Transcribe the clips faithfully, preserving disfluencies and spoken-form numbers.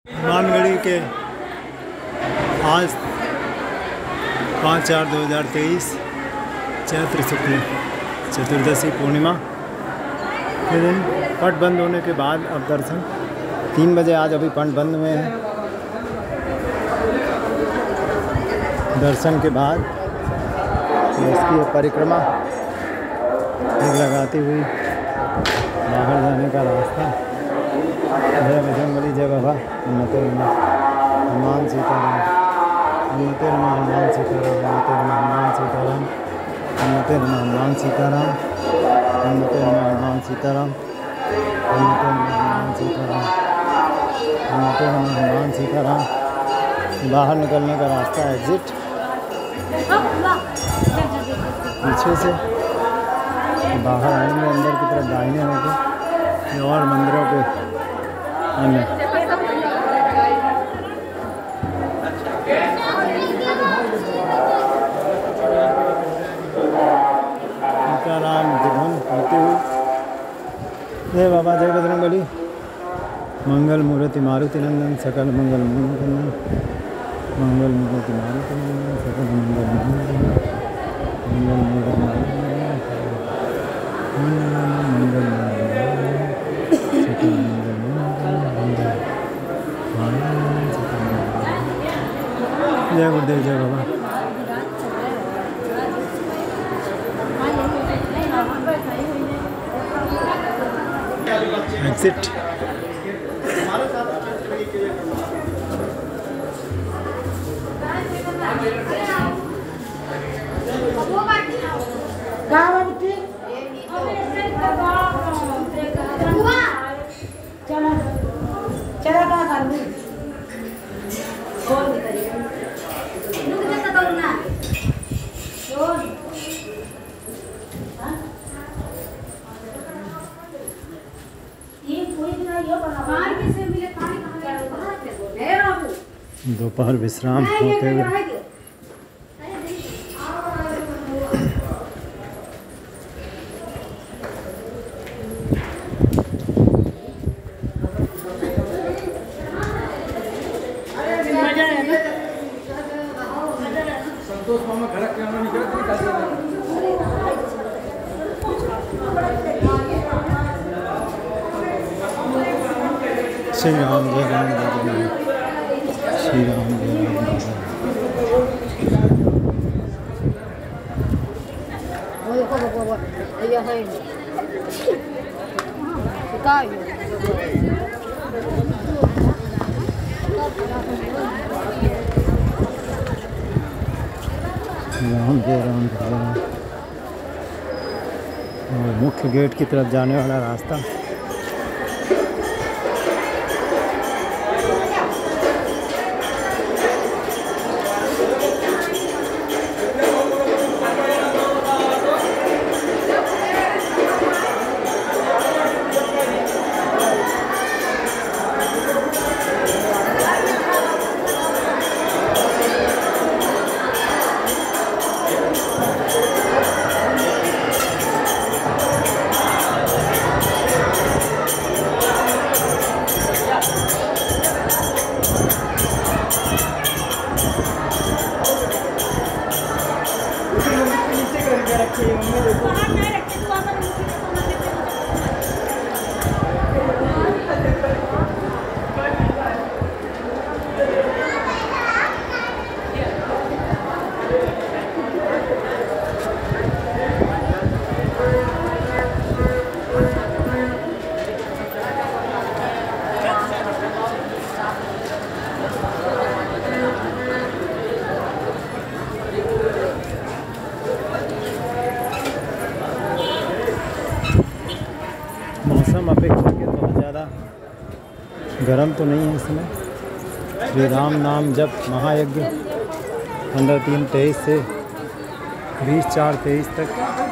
मानगढ़ी के आज पाँच चार दो हज़ार तेईस चैत्र शुक्ल चतुर्दशी पूर्णिमा के दिन पट बंद होने के बाद अब दर्शन तीन बजे आज अभी पट बंद हुए हैं। दर्शन के बाद इसकी परिक्रमा लगाती हुई बाहर जाने का रास्ता। जय बजरंगबली जय बाबा उन्नते हनुमान सीताराम उन्नते हनुमान सीताराम उन्नते हनुमान सीताराम उन्नते हनुमान सीताराम उन्नते हनुमान सीताराम उन्नते हनुमान सीताराम। बाहर निकलने का रास्ता एग्जिट पीछे से बाहर आएंगे अंदर की तरफ दाहिने होकर और मंदिरों के अन्य सीताराम की धुन होती हुई जय बाबा जय बजरंगबली मंगल मूर्ति मारुति नंदन सकल मंगल मंगल मंगल मूर्ति मारुति नंदन सकल मंगल मंगल मंगल मंगल सकल जय गुरुदेव जय बाबा। एग्जिट दोपहर विश्राम होते हुए श्री राम जय राम जय राम श्री राम जय राम राम जय राम जय राम। और मुख्य गेट की तरफ जाने वाला रास्ता मौसम अपेक्षाकृत बहुत ज़्यादा गर्म तो नहीं है इसमें। श्री राम नाम जप महायज्ञ पंद्रह तीन तेईस से बीस चार तेईस तक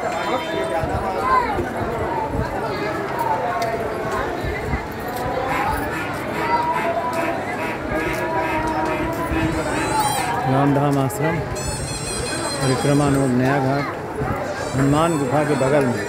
रामधाम आश्रम परिक्रमा नोड नया घाट हनुमान गुफा के बगल में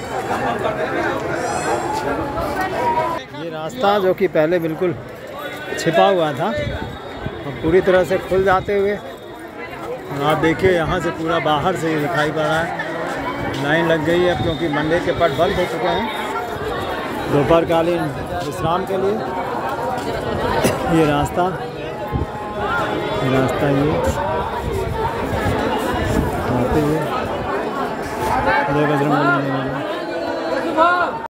ये रास्ता जो कि पहले बिल्कुल छिपा हुआ था, अब पूरी तरह से खुल जाते हुए आप देखिए यहाँ से पूरा बाहर से दिखाई पड़ रहा है। लाइन लग गई है क्योंकि मंदिर के पट बंद हो चुके हैं दोपहरकालीन विश्राम के लिए। ये रास्ता ये रास्ता ये आते हुए जय बजरंग बली।